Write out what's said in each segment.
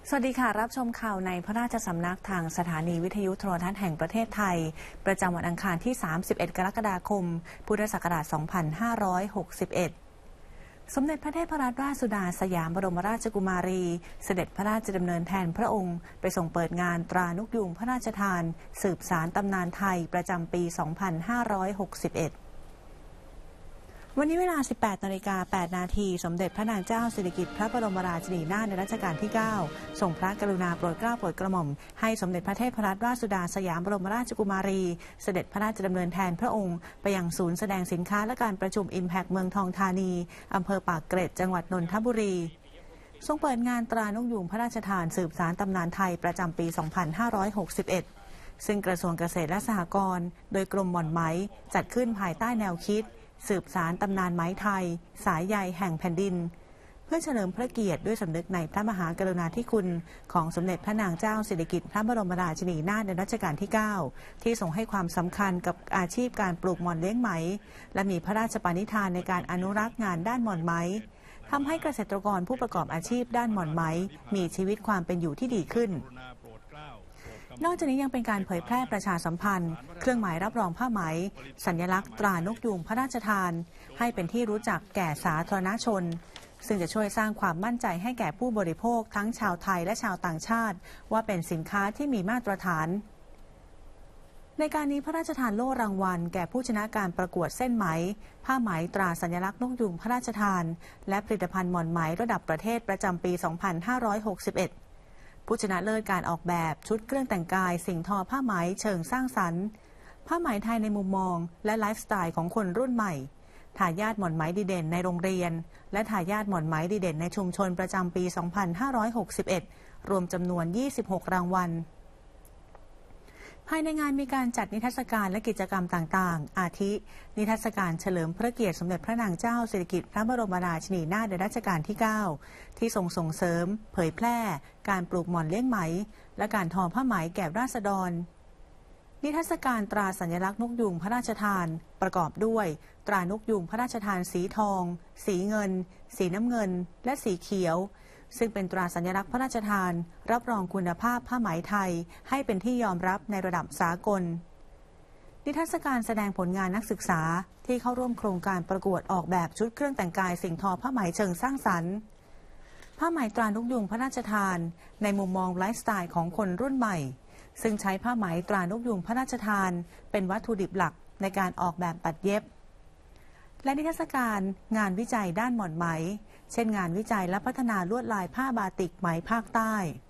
สวัสดีค่ะรับชมข่าวในพระราชสำนักทางสถานีวิทยุโทรทัศน์แห่งประเทศไทยประจำวันอังคารที่ 31 กรกฎาคม พุทธศักราช 2561 สมเด็จพระเทพรัตนราชสุดาสยามบรมราชกุมารีเสด็จพระราชดำเนินแทนพระองค์ไปทรงเปิดงานตรานกยูงพระราชทานสืบสารตำนานไทยประจำปี 2561วันนี้เวลา 18:08 น.สมเด็จพระนางเจ้าสิริกิติ์พระบรมราชินีนาถในรัชกาลที่ 9 ทรงพระกรุณาโปรดเกล้าโปรดกระหม่อมให้สมเด็จพระเทพรัตนราชสุดาสยามบรมราชกุมารีเสด็จพระราชดำเนินแทนพระองค์ไปยังศูนย์แสดงสินค้าและการประชุม Impact เมืองทองธานีอำเภอปากเกร็ดจังหวัดนนทบุรีทรงเปิดงานตรานกยูงพระราชทานสืบสารตำนานไทยประจำปี 2561 ซึ่งกระทรวงเกษตรและสหกรณ์โดยกรมหม่อนไหมจัดขึ้นภายใต้แนวคิดสืบสารตำนานไหมไทยสายใยแห่งแผ่นดินเพื่อเฉลิมพระเกียรติด้วยสำนึกในพระมหากรุณาธิคุณของสมเด็จพระนางเจ้าสิริกิติ์พระบรมราชินีนาถในรัชกาลที่ 9 ที่ทรงให้ความสำคัญกับอาชีพการปลูกหม่อนเลี้ยงไหมและมีพระราชปณิธานในการอนุรักษ์งานด้านหม่อนไหมทำให้เกษตรกรผู้ประกอบอาชีพด้านหม่อนไหมมีชีวิตความเป็นอยู่ที่ดีขึ้นนอกจากนี้ยังเป็นการเผยแพร่ประชาสัมพันธ์เครื่องหมายรับรองผ้าไหมสัญลักษณ์ตรานกยูงพระราชทานให้เป็นที่รู้จักแก่สาธารณชนซึ่งจะช่วยสร้างความมั่นใจให้แก่ผู้บริโภคทั้งชาวไทยและชาวต่างชาติว่าเป็นสินค้าที่มีมาตรฐานในการนี้พระราชทานโล่รางวัลแก่ผู้ชนะการประกวดเส้นไหมผ้าไหมตราสัญลักษณ์นกยูงพระราชทานและผลิตภัณฑ์หม่อนไหมระดับประเทศประจำปี 2561ผู้ชนะเลิศการออกแบบชุดเครื่องแต่งกายสิ่งทอผ้าไหมเชิงสร้างสรรค์ผ้าไหมไทยในมุมมองและไลฟ์สไตล์ของคนรุ่นใหม่ทายาทหม่อนไหมดีเด่นในโรงเรียนและทายาทหม่อนไหมดีเด่นในชุมชนประจำปี 2561 รวมจำนวน 26 รางวัลภายในงานมีการจัดนิทรรศการและกิจกรรมต่างๆอาทินิทรรศการเฉลิมพระเกียรติสมเด็จพระนางเจ้าสิริกิติ์พระบรมราชินีนาถในรัชกาลที่ 9 ที่ทรงส่งเสริมเผยแพร่การปลูกหม่อนเลี้ยงไหมและการทอผ้าไหมแก่ราษฎรนิทรรศการตราสัญลักษณ์นกยูงพระราชทานประกอบด้วยตรานกยูงพระราชทานสีทองสีเงินสีน้ำเงินและสีเขียวซึ่งเป็นตราสัญลักษณ์พระราชทานรับรองคุณภาพผ้าไหมไทยให้เป็นที่ยอมรับในระดับสากลนิทรรศการแสดงผลงานนักศึกษาที่เข้าร่วมโครงการประกวดออกแบบชุดเครื่องแต่งกายสิ่งทอผ้าไหมเชิงสร้างสรรค์ผ้าไหมตรานกยูงพระราชทานในมุมมองไลฟ์สไตล์ของคนรุ่นใหม่ซึ่งใช้ผ้าไหมตรานกยูงพระราชทานเป็นวัตถุดิบหลักในการออกแบบตัดเย็บและนิทรรศการงานวิจัยด้านหม่อนไหมเช่นงานวิจัยและพัฒนาลวดลายผ้าบาติกไหมภาคใต้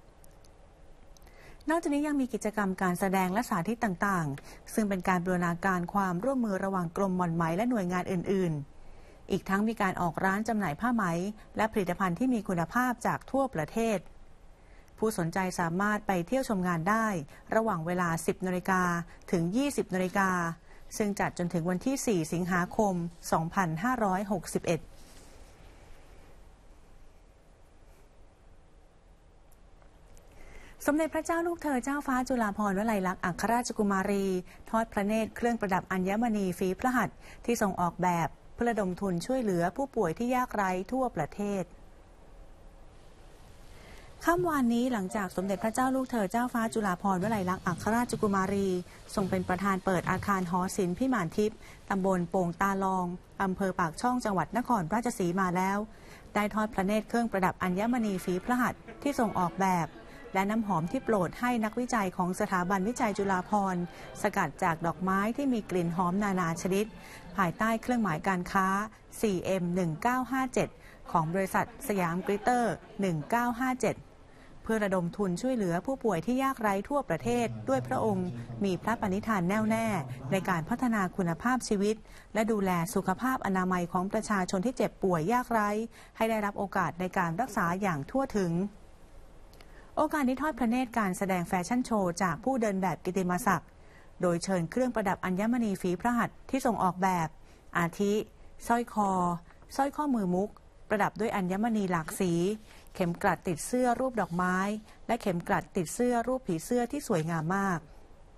นอกจากนี้ยังมีกิจกรรมการแสดงและสาธิตต่างๆซึ่งเป็นการบูรณาการความร่วมมือระหว่างกรมหม่อนไหมและหน่วยงานอื่นๆอีกทั้งมีการออกร้านจำหน่ายผ้าไหมและผลิตภัณฑ์ที่มีคุณภาพจากทั่วประเทศผู้สนใจสามารถไปเที่ยวชมงานได้ระหว่างเวลา 10:00 น.ถึง 20:00 น.ซึ่งจัดจนถึงวันที่ 4 สิงหาคม 2561สมเด็จพระเจ้าลูกเธอเจ้าฟ้าจุฬาภรณ์วลัยลักษณ์อัครราชกุมารีทอดพระเนตรเครื่องประดับอัญมณีฝีพระหัตถ์ที่ทรงออกแบบเพื่อระดมทุนช่วยเหลือผู้ป่วยที่ยากไร้ทั่วประเทศค่ำวานนี้หลังจากสมเด็จพระเจ้าลูกเธอเจ้าฟ้าจุฬาภรณ์วลัยลักษณ์อัครราชกุมารีทรงเป็นประธานเปิดอาคารหอศิลป์พิมานทิพย์ตำบลโป่งตาลองอำเภอปากช่องจังหวัดนครราชสีมาแล้วได้ทอดพระเนตรเครื่องประดับอัญมณีฝีพระหัตถ์ที่ทรงออกแบบและน้ำหอมที่โปรดให้นักวิจัยของสถาบันวิจัยจุฬาภรณ์สกัดจากดอกไม้ที่มีกลิ่นหอมนานาชนิดภายใต้เครื่องหมายการค้า 4M1957 ของบริษัทสยามกลิตเตอร์ 1957 เพื่อระดมทุนช่วยเหลือผู้ป่วยที่ยากไร้ทั่วประเทศด้วยพระองค์มีพระปณิธานแน่วแน่ในการพัฒนาคุณภาพชีวิตและดูแลสุขภาพอนามัยของประชาชนที่เจ็บป่วยยากไร้ให้ได้รับโอกาสในการรักษาอย่างทั่วถึงโอกาสนี้ทอดพระเนตรการแสดงแฟชั่นโชว์จากผู้เดินแบบกิตติมศักดิ์โดยเชิญเครื่องประดับอัญมณีฝีพระหัตถ์ที่ทรงออกแบบอาทิสร้อยคอสร้อยข้อมือมุกประดับด้วยอัญมณีหลากสีเข็มกลัดติดเสื้อรูปดอกไม้และเข็มกลัดติดเสื้อรูปผีเสื้อที่สวยงามมาก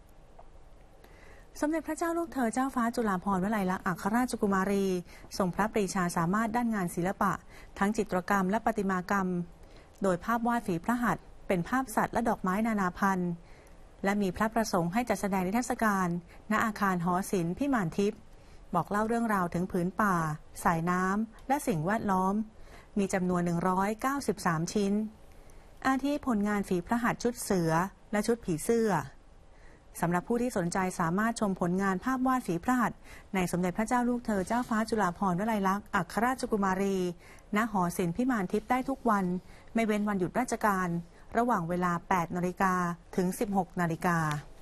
สมเด็จพระเจ้าลูกเธอเจ้าฟ้าจุฬาภรณ์วลัยลักษณ์อัครราชกุมารีทรงพระปรีชาสามารถด้านงานศิลปะทั้งจิตรกรรมและประติมากรรมโดยภาพวาดฝีพระหัตถ์เป็นภาพสัตว์และดอกไม้นานาพันธุ์และมีพระประสงค์ให้จัดแสดงนิทรรศการณอาคารหอศิลป์พิมานทิพย์บอกเล่าเรื่องราวถึงผืนป่าสายน้ำและสิ่งแวดล้อมมีจำนวน193ชิ้นอาทิผลงานฝีพระหัตถ์ชุดเสือและชุดผีเสื้อสำหรับผู้ที่สนใจสามารถชมผลงานภาพวาดฝีพระหัตถ์ในสมเด็จพระเจ้าลูกเธอเจ้าฟ้าจุฬาภรณ์วลัยลักษณ์อัครราชกุมารีณหอศิลป์พิมานทิพย์ได้ทุกวันไม่เว้นวันหยุดราชการระหว่างเวลา 8 นาฬิกาถึง 16 นาฬิกา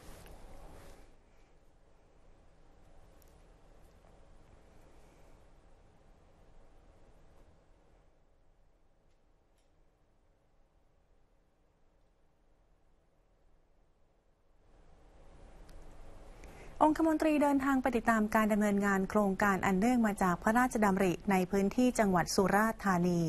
องคมนตรีเดินทางไปติดตามการดำเนินงานโครงการอันเนื่องมาจากพระราชดำริในพื้นที่จังหวัดสุราษฎร์ธานี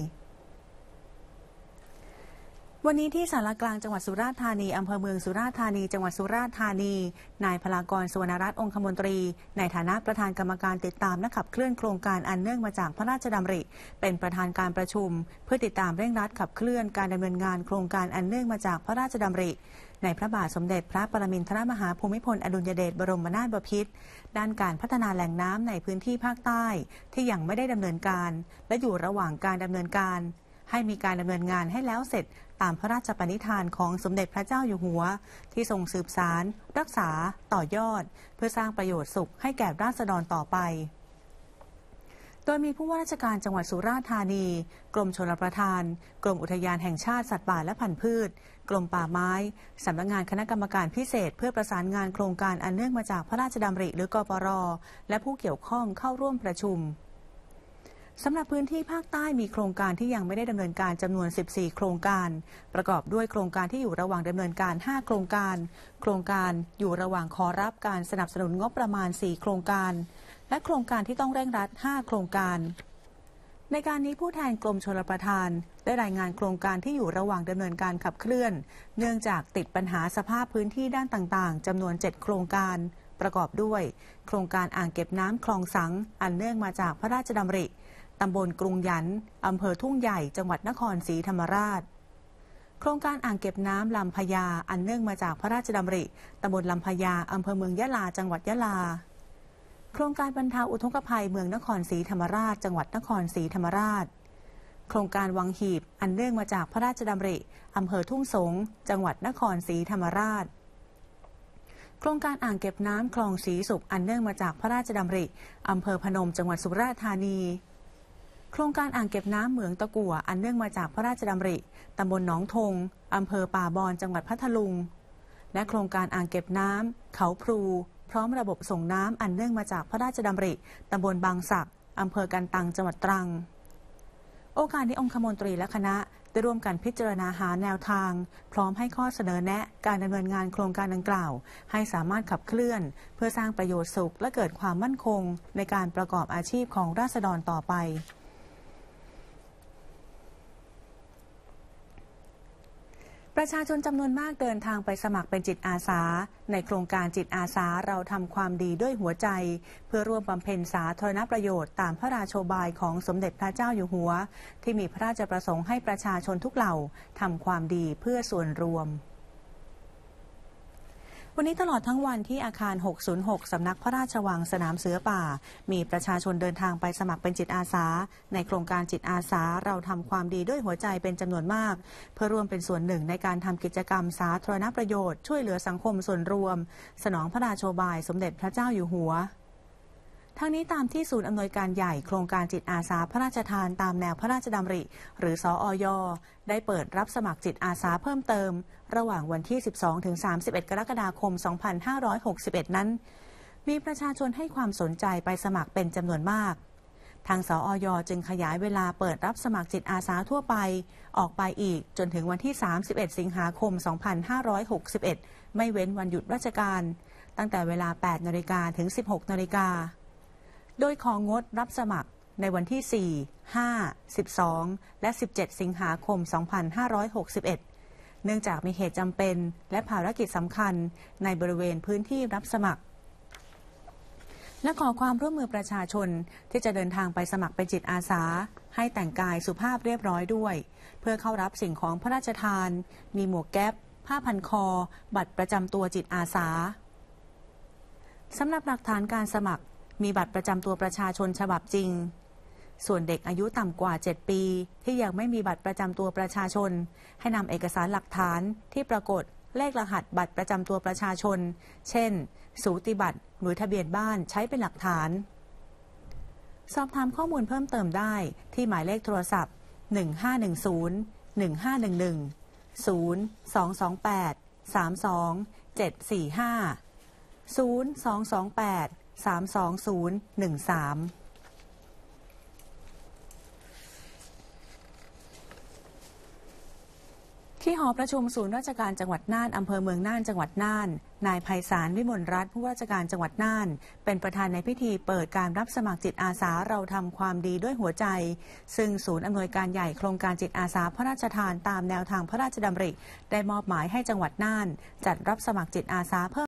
วันนี้ที่ศาลากลางจังหวัดสุราษฎร์ธานีอำเภอเมืองสุราษฎร์ธานีจังหวัดสุราษฎร์ธานีนายพลากร สุวรรณรัตน์องคมนตรีในฐานะประธานกรรมการติดตามและขับเคลื่อนโครงการอันเนื่องมาจากพระราชดำริเป็นประธานการประชุมเพื่อติดตามเร่งรัดขับเคลื่อนการดำเนินงานโครงการอันเนื่องมาจากพระราชดำริในพระบาทสมเด็จพระปรมินทรมหาภูมิพลอดุลยเดชบรมนาถบพิตรด้านการพัฒนาแหล่งน้ำในพื้นที่ภาคใต้ที่ยังไม่ได้ดำเนินการและอยู่ระหว่างการดำเนินการให้มีการดำเนินงานให้แล้วเสร็จตามพระราชปณิธานของสมเด็จพระเจ้าอยู่หัวที่ทรงสืบสานรักษาต่อยอดเพื่อสร้างประโยชน์สุขให้แก่ราษฎรต่อไปโดยมีผู้ว่าราชการจังหวัดสุราษฎร์ธานีกรมชลประทานกรมอุทยานแห่งชาติสัตว์ป่าและพันธุ์พืชกรมป่าไม้สำนักงานคณะกรรมการพิเศษเพื่อประสานงานโครงการอันเนื่องมาจากพระราชดำริหรือกปร.และผู้เกี่ยวข้องเข้าร่วมประชุมสำหรับพื้นที่ภาคใต้มีโครงการที่ยังไม่ได้ดำเนินการจำนวน14โครงการประกอบด้วยโครงการที่อยู่ระหว่างดำเนินการ5โครงการโครงการอยู่ระหว่างขอรับการสนับสนุนงบประมาณ4โครงการและโครงการที่ต้องเร่งรัด5โครงการในการนี้ผู้แทนกรมชลประทานได้รายงานโครงการที่อยู่ระหว่างดำเนินการขับเคลื่อนเนื่องจากติดปัญหาสภาพพื้นที่ด้านต่างๆจำนวน7โครงการประกอบด้วยโครงการอ่างเก็บน้ำคลองสังอันเนื่องมาจากพระราชดำริตำบลกรุงหยันต์อำเภอทุ่งใหญ่จังหวัดนครศรีธรรมราชโครงการอ่างเก็บน้ำลำพญาอันเนื่องมาจากพระราชดำริตำบลลำพญาอำเภอเมืองยะลาจังหวัดยะลาโครงการบรรเทาอุทกภัยเมืองนครศรีธรรมราชจังหวัดนครศรีธรรมราชโครงการวังหีบอันเนื่องมาจากพระราชดำริอำเภอทุ่งสงจังหวัดนครศรีธรรมราชโครงการอ่างเก็บน้ำคลองศรีสุขอันเนื่องมาจากพระราชดำริอำเภอพนมจังหวัดสุราษฎร์ธานีโครงการอ่างเก็บน้ำเหมืองตะกั่วอันเนื่องมาจากพระราชดำริตำบลหนองทงอำเภอป่าบอนจังหวัดพัทลุงและโครงการอ่างเก็บน้ำเขาพลูพร้อมระบบส่งน้ำอันเนื่องมาจากพระราชดำริตำบลบางสักอำเภอกันตังจังหวัดตรังโอกาสนี้องคมนตรีและคณะได้ร่วมกันพิจารณาหาแนวทางพร้อมให้ข้อเสนอแนะการดำเนินงานโครงการดังกล่าวให้สามารถขับเคลื่อนเพื่อสร้างประโยชน์สุขและเกิดความมั่นคงในการประกอบอาชีพของราษฎรต่อไปประชาชนจำนวนมากเดินทางไปสมัครเป็นจิตอาสาในโครงการจิตอาสาเราทำความดีด้วยหัวใจเพื่อร่วมบำเพ็ญสาธารณประโยชน์ตามพระราโชบายของสมเด็จพระเจ้าอยู่หัวที่มีพระราชประสงค์ให้ประชาชนทุกเหล่าทำความดีเพื่อส่วนรวมวันนี้ตลอดทั้งวันที่อาคาร606สำนักพระราชวังสนามเสือป่ามีประชาชนเดินทางไปสมัครเป็นจิตอาสาในโครงการจิตอาสาเราทำความดีด้วยหัวใจเป็นจำนวนมากเพื่อร่วมเป็นส่วนหนึ่งในการทำกิจกรรมสาธารณประโยชน์ช่วยเหลือสังคมส่วนรวมสนองพระราโชบายสมเด็จพระเจ้าอยู่หัวทั้งนี้ตามที่ศูนย์อำนวยการใหญ่โครงการจิตอาสาพระราชทานตามแนวพระราชดำริหรือสอย.ได้เปิดรับสมัครจิตอาสาเพิ่มเติมระหว่างวันที่ 12-31 กรกฎาคม 2561 นั้นมีประชาชนให้ความสนใจไปสมัครเป็นจำนวนมากทางสอย.จึงขยายเวลาเปิดรับสมัครจิตอาสาทั่วไปออกไปอีกจนถึงวันที่ 31 สิงหาคม 2561 ไม่เว้นวันหยุดราชการตั้งแต่เวลา 8 นาฬิกาถึง 16 นาฬิกาโดยของงดรับสมัครในวันที่ 4, 5, 12 และ 17 สิงหาคม 2561 เนื่องจากมีเหตุจำเป็นและภารกิจสำคัญในบริเวณพื้นที่รับสมัครและขอความร่วมมือประชาชนที่จะเดินทางไปสมัครเป็นจิตอาสาให้แต่งกายสุภาพเรียบร้อยด้วยเพื่อเข้ารับสิ่งของพระราชทานมีหมวกแก๊ปผ้าพันคอบัตรประจำตัวจิตอาสาสำหรับหลักฐานการสมัครมีบัตรประจำตัวประชาชนฉบับจริงส่วนเด็กอายุต่ำกว่า7ปีที่ยังไม่มีบัตรประจำตัวประชาชนให้นำเอกสารหลักฐานที่ปรากฏเลขรหัสบัตรประจำตัวประชาชนเช่นสูติบัตรหรือทะเบียนบ้านใช้เป็นหลักฐานสอบถามข้อมูลเพิ่มเติมได้ที่หมายเลขโทรศัพท์1510 1511 0228 32 745 0228 32013ที่หอประชุมศูนย์ราชการจังหวัดน่านอำเภอเมืองน่านจังหวัดน่านนายไพศาลวิมลรัตน์ผู้ว่าราชการจังหวัดน่านเป็นประธานในพิธีเปิดการรับสมัครจิตอาสาเราทำความดีด้วยหัวใจซึ่งศูนย์อำนวยการใหญ่โครงการจิตอาสาพระราชทานตามแนวทางพระราชดำริได้มอบหมายให้จังหวัดน่านจัดรับสมัครจิตอาสาเพิ่ม